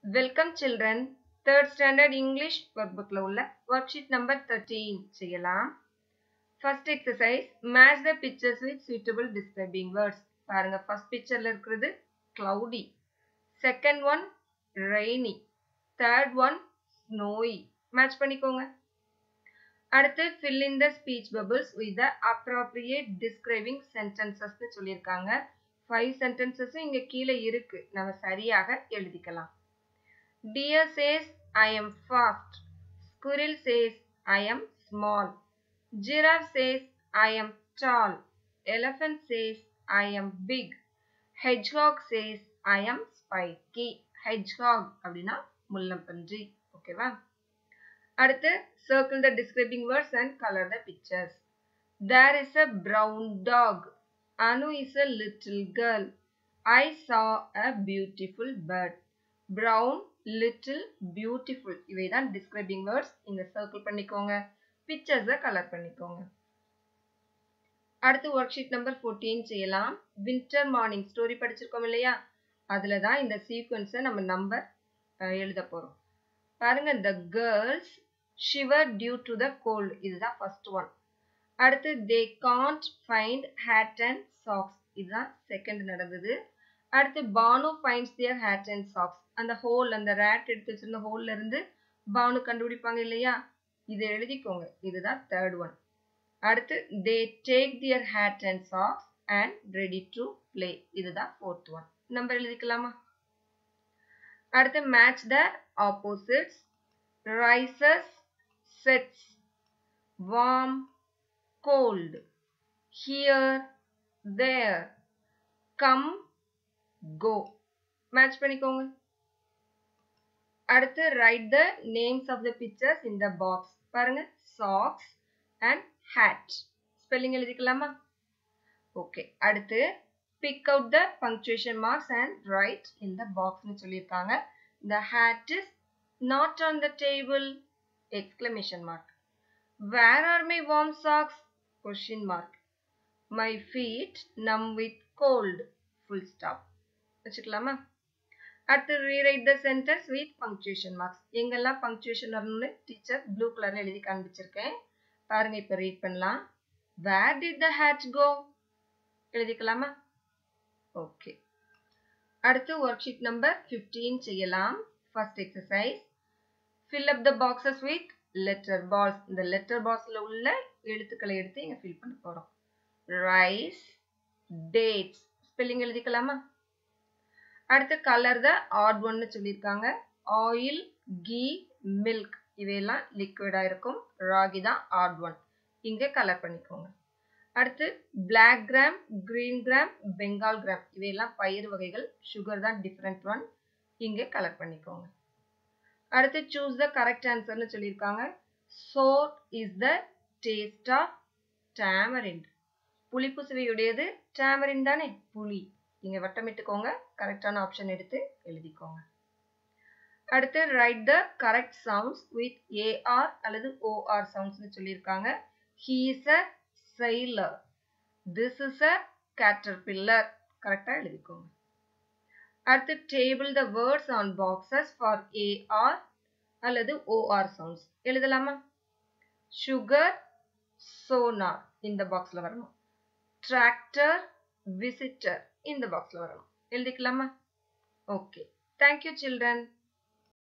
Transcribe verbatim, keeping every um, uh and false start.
Welcome children. Third standard English workbook ல உள்ள worksheet number thirteen செய்யலாம். First exercise, match the pictures with suitable describing words. பாருங்க first pictureல இருக்கிறது cloudy. Second one rainy. Third one snowy. Match பண்ணிக்கோங்க. அடுத்து fill in the speech bubbles with the appropriate describing sentences னு சொல்லிருக்காங்க. five sentences இங்க கீழே இருக்கு. நம்ம சரியாக எழுதிக்கலாம். Deer says, I am fast. Squirrel says, I am small. Giraffe says, I am tall. Elephant says, I am big. Hedgehog says, I am spiky. Hedgehog அப்படினா முள்ளம்பன்றி. ஓகேவா? அடுத்து circle the describing words and color the pictures. There is a brown dog. Anu is a little girl. I saw a beautiful bird. Brown, little, beautiful. இவைதான் describing words. இங்க circle பண்ணிக்கோங்க. Pictures color பண்ணிக்கோங்க. அடுத்து worksheet number fourteen செய்யலாம். Winter morning story படிச்சிருக்கோம் இல்லையா? அதுல தான் இந்த sequence நம்ம நம்பர் எழுத போறோம். பாருங்க the girls shiver due to the cold. இதுதான் first one. அடுத்து they can't find hat and socks. இதுதான் second நடந்தது. அடுத்து Banu finds their hat and socks. அந்த ஹோல் அந்த rat எடுத்து வச்சிருந்த ஹோல்ல இருந்து பானு கண்டுபிடிப்பாங்க இல்லையா? இதை எழுதிக்கோங்க. இதுதான் third one. அடுத்து they take their hat and socks and ready to play. இதுதான் fourth one. நம்பர் எழுதிக்கலாமா? அடுத்து match the opposites. Rises, sets, warm, cold, here, there, come, go. Match பண்ணிக்கோங்க. அடுத்து write the names of the pictures in the box. பாருங்க socks and hat. Spelling எழுதிக்கலாமா? Okay. அடுத்து pick out the punctuation marks and write in the box னு சொல்லிருக்காங்க. The hat is not on the table. Exclamation mark. Where are my warm socks? Question mark. My feet numb with cold. Full stop. வச்சுக்கலாமா? அடுத்து rewrite the sentence with punctuation marks. எங்கெல்லாம் punctuation வரணும்னு teacher blue color எழுதி காண்பிச்சிருக்கேன். பாருங்க இப்ப read பண்ணலாம். Where did the hat go? எழுதிக்கலாமா? Okay. அடுத்து worksheet number fifteen செய்யலாம். First exercise. Fill up the boxes with letter balls. இந்த letter boxல உள்ள எழுத்துக்களை எடுத்து இங்க fill பண்ண போறோம். Rice, dates. Spelling எழுதிக்கலாமா? அடுத்து color the odd one னு சொல்லிருக்காங்க. Oil, ghee, milk. இவையெல்லாம் liquid இருக்கும். ராகி தான் odd one. இங்க color பண்ணிக்கோங்க. அடுத்து black gram, green gram, bengal gram. இவையெல்லாம் பயிர் வகைகள். sugar தான் different one. இங்க color பண்ணிக்கோங்க. அடுத்து choose the correct answer னு சொல்லிருக்காங்க. Sour is the taste of tamarind. புளிப்பு சுவையுடையது tamarind தானே? புளி. இங்க வட்டமிட்டுக்கோங்க. கரெக்டான ஆப்ஷன் எடுத்து எழுதிக்கோங்க. அடுத்து write the correct sounds with A R அல்லது O R sounds னு சொல்லிருக்காங்க. He is a sailor. This is a caterpillar. கரெக்டா எழுதிக்கோங்க. அடுத்து table the words on boxes for A R அல்லது O R sounds. எழுதலாமா? Sugar, sonar இந்த பாக்ஸ்ல வரணும். Tractor, visitor இந்த பாக்ஸ்ல வரணும். எழுதிக்கலாமா? Okay. Thank you children.